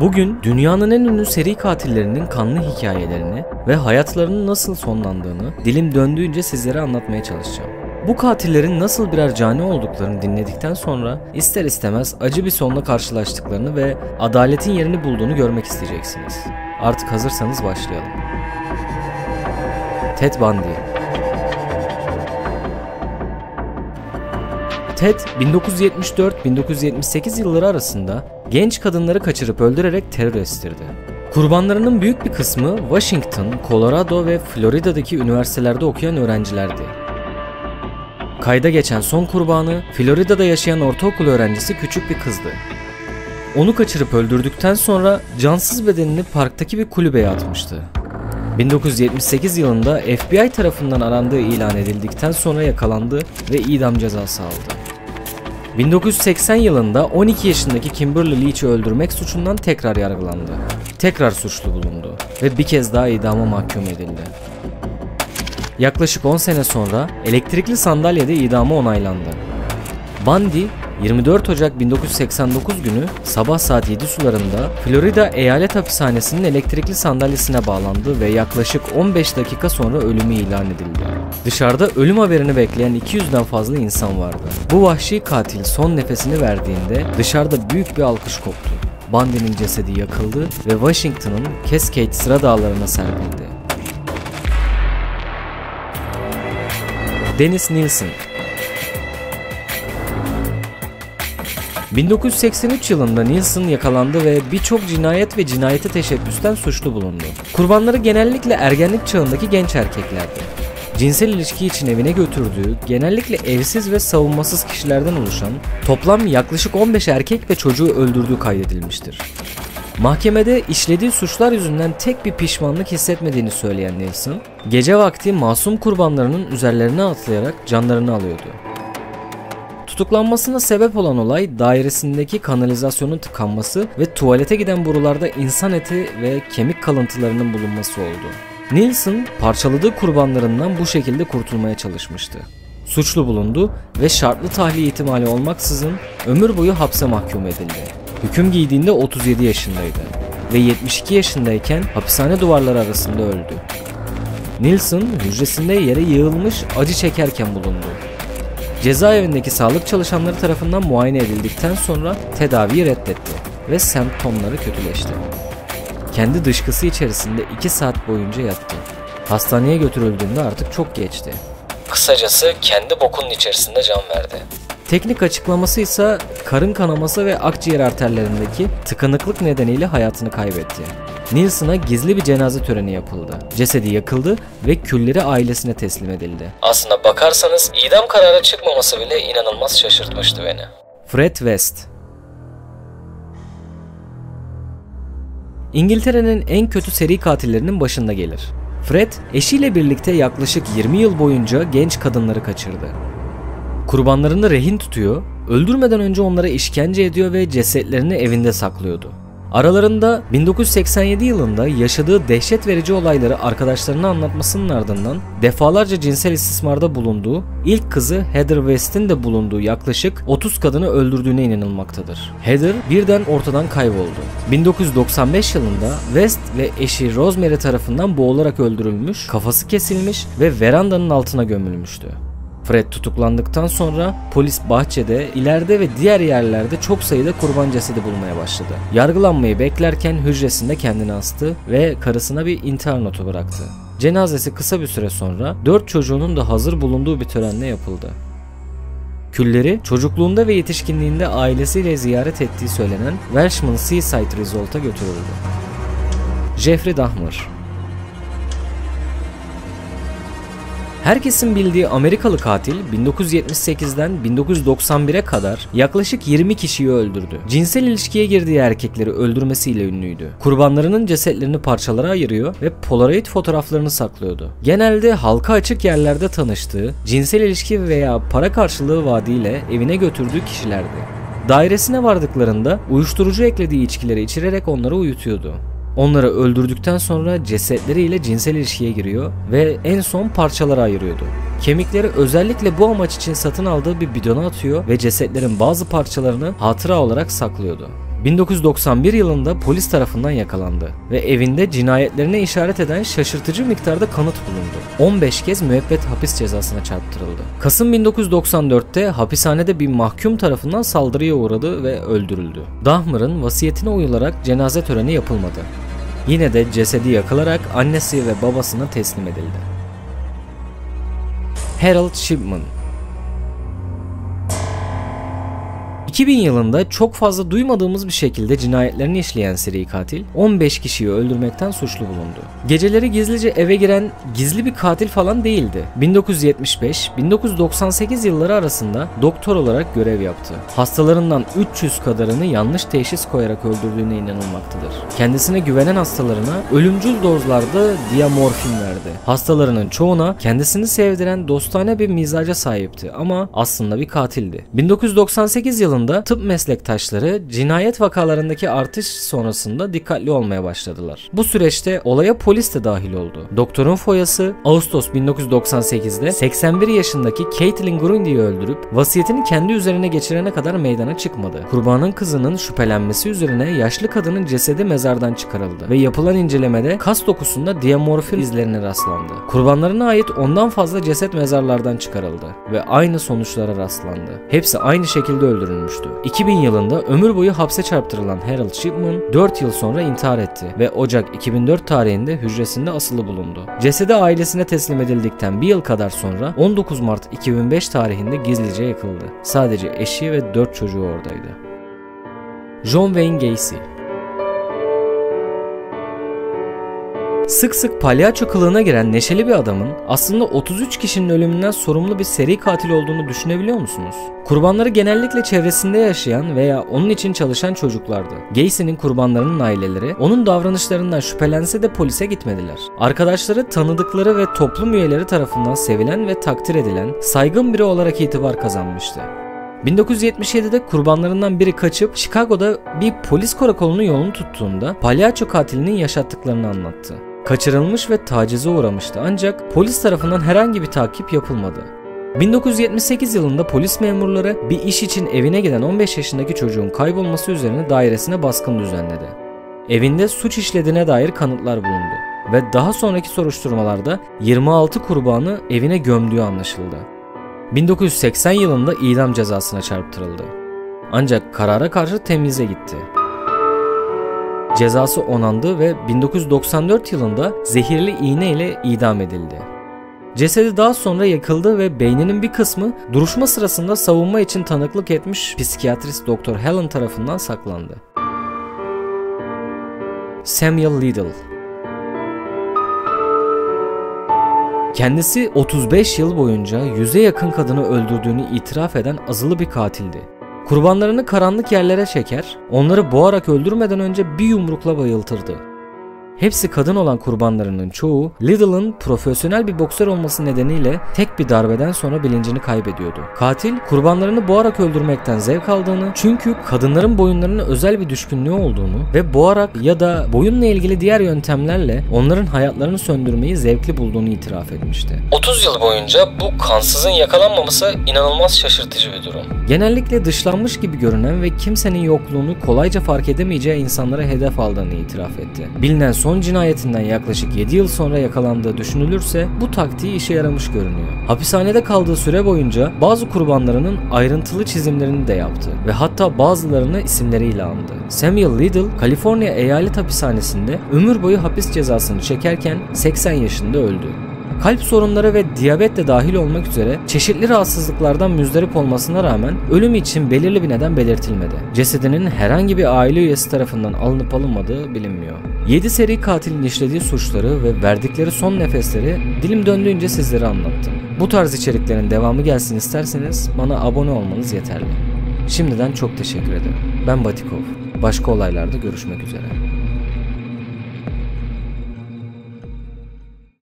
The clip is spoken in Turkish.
Bugün dünyanın en ünlü seri katillerinin kanlı hikayelerini ve hayatlarının nasıl sonlandığını dilim döndüğünce sizlere anlatmaya çalışacağım. Bu katillerin nasıl birer cani olduklarını dinledikten sonra ister istemez acı bir sonla karşılaştıklarını ve adaletin yerini bulduğunu görmek isteyeceksiniz. Artık hazırsanız başlayalım. Ted Bundy. Ted, 1974-1978 yılları arasında genç kadınları kaçırıp öldürerek terör estirdi. Kurbanlarının büyük bir kısmı Washington, Colorado ve Florida'daki üniversitelerde okuyan öğrencilerdi. Kayda geçen son kurbanı, Florida'da yaşayan ortaokul öğrencisi küçük bir kızdı. Onu kaçırıp öldürdükten sonra cansız bedenini parktaki bir kulübeye atmıştı. 1978 yılında FBI tarafından arandığı ilan edildikten sonra yakalandı ve idam cezası aldı. 1980 yılında 12 yaşındaki Kimberly Leach'i öldürmek suçundan tekrar yargılandı. Tekrar suçlu bulundu ve bir kez daha idama mahkum edildi. Yaklaşık 10 sene sonra elektrikli sandalyede idamı onaylandı. Bundy, 24 Ocak 1989 günü sabah saat 7 sularında Florida Eyalet Hapishanesi'nin elektrikli sandalyesine bağlandı ve yaklaşık 15 dakika sonra ölümü ilan edildi. Dışarıda ölüm haberini bekleyen 200'den fazla insan vardı. Bu vahşi katil son nefesini verdiğinde dışarıda büyük bir alkış koptu. Bundy'nin cesedi yakıldı ve Washington'ın Cascade Sıra Dağları'na serpildi. Dennis Nilsen. 1983 yılında Nilsen yakalandı ve birçok cinayet ve cinayete teşebbüsten suçlu bulundu. Kurbanları genellikle ergenlik çağındaki genç erkeklerdi. Cinsel ilişki için evine götürdüğü, genellikle evsiz ve savunmasız kişilerden oluşan toplam yaklaşık 15 erkek ve çocuğu öldürdüğü kaydedilmiştir. Mahkemede işlediği suçlar yüzünden tek bir pişmanlık hissetmediğini söyleyen Nilsen, gece vakti masum kurbanlarının üzerlerine atlayarak canlarını alıyordu. Tutuklanmasına sebep olan olay dairesindeki kanalizasyonun tıkanması ve tuvalete giden borularda insan eti ve kemik kalıntılarının bulunması oldu. Nilsen parçaladığı kurbanlarından bu şekilde kurtulmaya çalışmıştı. Suçlu bulundu ve şartlı tahliye ihtimali olmaksızın ömür boyu hapse mahkum edildi. Hüküm giydiğinde 37 yaşındaydı ve 72 yaşındayken hapishane duvarları arasında öldü. Nilsen hücresinde yere yığılmış acı çekerken bulundu. Cezaevindeki sağlık çalışanları tarafından muayene edildikten sonra tedaviyi reddetti ve semptomları kötüleşti. Kendi dışkısı içerisinde 2 saat boyunca yattı. Hastaneye götürüldüğünde artık çok geçti. Kısacası kendi bokunun içerisinde can verdi. Teknik açıklaması ise karın kanaması ve akciğer arterlerindeki tıkanıklık nedeniyle hayatını kaybetti. Nilsen'a gizli bir cenaze töreni yapıldı. Cesedi yakıldı ve külleri ailesine teslim edildi. Aslına bakarsanız idam kararı çıkmaması bile inanılmaz şaşırtmıştı beni. Fred West. İngiltere'nin en kötü seri katillerinin başında gelir. Fred, eşiyle birlikte yaklaşık 20 yıl boyunca genç kadınları kaçırdı. Kurbanlarını rehin tutuyor, öldürmeden önce onlara işkence ediyor ve cesetlerini evinde saklıyordu. Aralarında 1987 yılında yaşadığı dehşet verici olayları arkadaşlarına anlatmasının ardından defalarca cinsel istismarda bulunduğu, ilk kızı Heather West'in de bulunduğu yaklaşık 30 kadını öldürdüğüne inanılmaktadır. Heather birden ortadan kayboldu. 1995 yılında West ve eşi Rosemary tarafından boğularak öldürülmüş, kafası kesilmiş ve verandanın altına gömülmüştü. Fred tutuklandıktan sonra polis bahçede, ileride ve diğer yerlerde çok sayıda kurban cesedi bulmaya başladı. Yargılanmayı beklerken hücresinde kendini astı ve karısına bir intihar notu bıraktı. Cenazesi kısa bir süre sonra 4 çocuğunun da hazır bulunduğu bir törenle yapıldı. Külleri çocukluğunda ve yetişkinliğinde ailesiyle ziyaret ettiği söylenen Welshman Seaside Resort'a götürüldü. Jeffrey Dahmer. Herkesin bildiği Amerikalı katil 1978'den 1991'e kadar yaklaşık 20 kişiyi öldürdü. Cinsel ilişkiye girdiği erkekleri öldürmesiyle ünlüydü. Kurbanlarının cesetlerini parçalara ayırıyor ve Polaroid fotoğraflarını saklıyordu. Genelde halka açık yerlerde tanıştığı, cinsel ilişki veya para karşılığı vaadiyle evine götürdüğü kişilerdi. Dairesine vardıklarında uyuşturucu eklediği içkileri içirerek onları uyutuyordu. Onları öldürdükten sonra cesetleriyle cinsel ilişkiye giriyor ve en son parçalara ayırıyordu. Kemikleri özellikle bu amaç için satın aldığı bir bidona atıyor ve cesetlerin bazı parçalarını hatıra olarak saklıyordu. 1991 yılında polis tarafından yakalandı ve evinde cinayetlerine işaret eden şaşırtıcı miktarda kanıt bulundu. 15 kez müebbet hapis cezasına çarptırıldı. Kasım 1994'te hapishanede bir mahkum tarafından saldırıya uğradı ve öldürüldü. Dahmer'ın vasiyetine uyularak cenaze töreni yapılmadı. Yine de cesedi yakılarak annesi ve babasına teslim edildi. Harold Shipman. 2000 yılında çok fazla duymadığımız bir şekilde cinayetlerini işleyen seri katil 15 kişiyi öldürmekten suçlu bulundu. Geceleri gizlice eve giren gizli bir katil falan değildi. 1975-1998 yılları arasında doktor olarak görev yaptı. Hastalarından 300 kadarını yanlış teşhis koyarak öldürdüğüne inanılmaktadır. Kendisine güvenen hastalarına ölümcül dozlarda diamorfin verdi. Hastalarının çoğuna kendisini sevdiren dostane bir mizaca sahipti ama aslında bir katildi. 1998 yılında tıp meslektaşları cinayet vakalarındaki artış sonrasında dikkatli olmaya başladılar. Bu süreçte olaya polis de dahil oldu. Doktorun foyası Ağustos 1998'de 81 yaşındaki Caitlin Grundy'yi öldürüp vasiyetini kendi üzerine geçirene kadar meydana çıkmadı. Kurbanın kızının şüphelenmesi üzerine yaşlı kadının cesedi mezardan çıkarıldı ve yapılan incelemede kas dokusunda diamorfin izlerine rastlandı. Kurbanlarına ait ondan fazla ceset mezarlardan çıkarıldı ve aynı sonuçlara rastlandı. Hepsi aynı şekilde öldürülmüştü. 2000 yılında ömür boyu hapse çarptırılan Harold Shipman 4 yıl sonra intihar etti ve Ocak 2004 tarihinde hücresinde asılı bulundu. Cesedi ailesine teslim edildikten bir yıl kadar sonra 19 Mart 2005 tarihinde gizlice yakıldı. Sadece eşi ve 4 çocuğu oradaydı. John Wayne Gacy. Sık sık palyaço kılığına giren neşeli bir adamın aslında 33 kişinin ölümünden sorumlu bir seri katil olduğunu düşünebiliyor musunuz? Kurbanları genellikle çevresinde yaşayan veya onun için çalışan çocuklardı. Gacy'nin kurbanlarının aileleri onun davranışlarından şüphelense de polise gitmediler. Arkadaşları, tanıdıkları ve toplum üyeleri tarafından sevilen ve takdir edilen saygın biri olarak itibar kazanmıştı. 1977'de kurbanlarından biri kaçıp Chicago'da bir polis karakolunun yolunu tuttuğunda palyaço katilinin yaşattıklarını anlattı. Kaçırılmış ve tacize uğramıştı ancak polis tarafından herhangi bir takip yapılmadı. 1978 yılında polis memurları bir iş için evine giden 15 yaşındaki çocuğun kaybolması üzerine dairesine baskın düzenledi. Evinde suç işlediğine dair kanıtlar bulundu ve daha sonraki soruşturmalarda 26 kurbanı evine gömdüğü anlaşıldı. 1980 yılında idam cezasına çarptırıldı. Ancak karara karşı temyize gitti. Cezası onandı ve 1994 yılında zehirli iğne ile idam edildi. Cesedi daha sonra yakıldı ve beyninin bir kısmı duruşma sırasında savunma için tanıklık etmiş psikiyatrist Dr. Helen tarafından saklandı. Samuel Liddell. Kendisi 35 yıl boyunca 100'e yakın kadını öldürdüğünü itiraf eden azılı bir katildi. Kurbanlarını karanlık yerlere çeker, onları boğarak öldürmeden önce bir yumrukla bayıltırdı. Hepsi kadın olan kurbanlarının çoğu Liddell'ın profesyonel bir boksör olması nedeniyle tek bir darbeden sonra bilincini kaybediyordu. Katil kurbanlarını boğarak öldürmekten zevk aldığını, çünkü kadınların boyunlarına özel bir düşkünlüğü olduğunu ve boğarak ya da boyunla ilgili diğer yöntemlerle onların hayatlarını söndürmeyi zevkli bulduğunu itiraf etmişti. 30 yıl boyunca bu kansızın yakalanmaması inanılmaz şaşırtıcı bir durum. Genellikle dışlanmış gibi görünen ve kimsenin yokluğunu kolayca fark edemeyeceği insanlara hedef aldığını itiraf etti. Bilinen son cinayetinden yaklaşık 7 yıl sonra yakalandığı düşünülürse bu taktiği işe yaramış görünüyor. Hapishanede kaldığı süre boyunca bazı kurbanlarının ayrıntılı çizimlerini de yaptı ve hatta bazılarını isimleriyle andı. Samuel Liddell, Kaliforniya Eyalet Hapishanesi'nde ömür boyu hapis cezasını çekerken 80 yaşında öldü. Kalp sorunları ve diyabet de dahil olmak üzere çeşitli rahatsızlıklardan müzdarip olmasına rağmen ölümü için belirli bir neden belirtilmedi. Cesedinin herhangi bir aile üyesi tarafından alınıp alınmadığı bilinmiyor. 7 seri katilin işlediği suçları ve verdikleri son nefesleri dilim döndüğünce sizlere anlattım. Bu tarz içeriklerin devamı gelsin isterseniz bana abone olmanız yeterli. Şimdiden çok teşekkür ederim. Ben Batikov. Başka olaylarda görüşmek üzere.